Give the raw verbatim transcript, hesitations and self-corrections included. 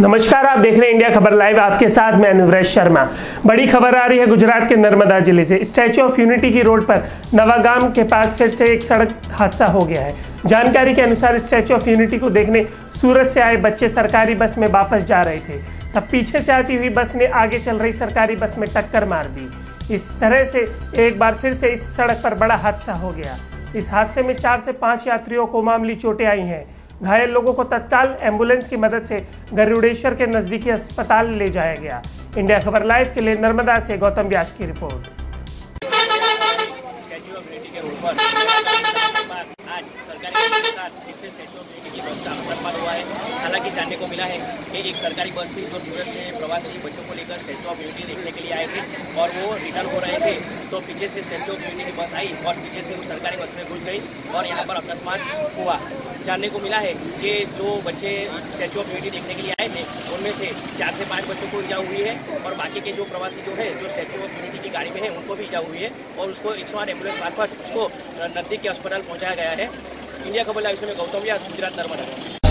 नमस्कार, आप देख रहे हैं इंडिया खबर लाइव। आपके साथ मैं अनुव्रत शर्मा। बड़ी खबर आ रही है गुजरात के नर्मदा जिले से। स्टैच्यू ऑफ यूनिटी की रोड पर नवागाम के पास फिर से एक सड़क हादसा हो गया है। जानकारी के अनुसार स्टैच्यू ऑफ यूनिटी को देखने सूरत से आए बच्चे सरकारी बस में वापस जा रहे थे, तब पीछे से आती हुई बस ने आगे चल रही सरकारी बस में टक्कर मार दी। इस तरह से एक बार फिर से इस सड़क पर बड़ा हादसा हो गया। इस हादसे में चार से पाँच यात्रियों को मामूली चोटें आई हैं। घायल लोगों को तत्काल एम्बुलेंस की मदद से गरुड़ेश्वर के नजदीकी अस्पताल ले जाया गया। इंडिया खबर लाइव के लिए नर्मदा से गौतम व्यास की रिपोर्ट। स्टैच्यू ऑफ यूनिटी के रोड पर आज सरकारी बस के साथ फिर से स्टैच्यू ऑफ यूनिटी की बस का अकस्मात हुआ है। हालांकि जानने को मिला है कि एक सरकारी बस थी जो सूरत से प्रवासी बच्चों को लेकर स्टैच्यू ऑफ यूनिटी देखने के लिए आए थे और वो रिटर्न हो रहे थे, तो पीछे से स्टैच्यू ऑफ यूनिटी की बस आई और पीछे से वो सरकारी बस में घुस गई और यहाँ पर अकस्मात हुआ। जानने को मिला है कि जो बच्चे स्टैच्यू ऑफ यूनिटी देखने के लिए आए थे उनमें से चार से पाँच बच्चों को इजा हुई है और बाकी के जो प्रवासी जो है जो स्टैच्यू ऑफ यूनिटी की गाड़ी में है उनको भी इजा हुई है और उसको एक सौ आठ एम्बुलेंस मार्फत उसको नजदीक के अस्पताल पहुँचाया गया है। इंडिया खबर लाइव में गौतम व्यास, गुजरात, नर्मदा।